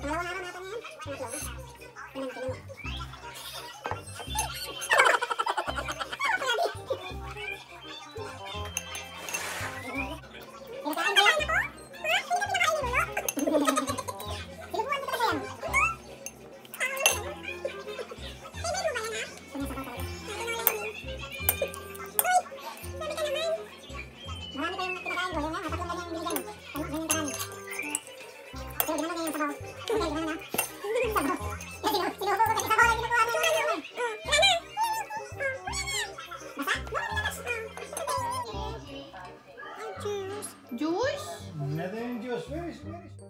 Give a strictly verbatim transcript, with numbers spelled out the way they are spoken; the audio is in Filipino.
Pangalawang araw natin yan. Pangatlo. Tingnan mo, tingnan mo. Kinakain ba yan? Ha? Hindi ka pinakain ni Lolo? Sinubuan ko talaga yan. Favorite mo ba yan, ha? Sumasabaw talaga. Uy! Sabi ka naman. Marami pa yung pinakain ko. Yung nga, tatlong ganyan yung binigay. Tama, ganyan karami. Pero ginawa niya yung sabaw. Okay, ginawa na. Sabaw. Sinubo ko kasi sabaw. Ginakuha mo yung naman. Wala na. Basa? Juice? Nothing juice. Very, very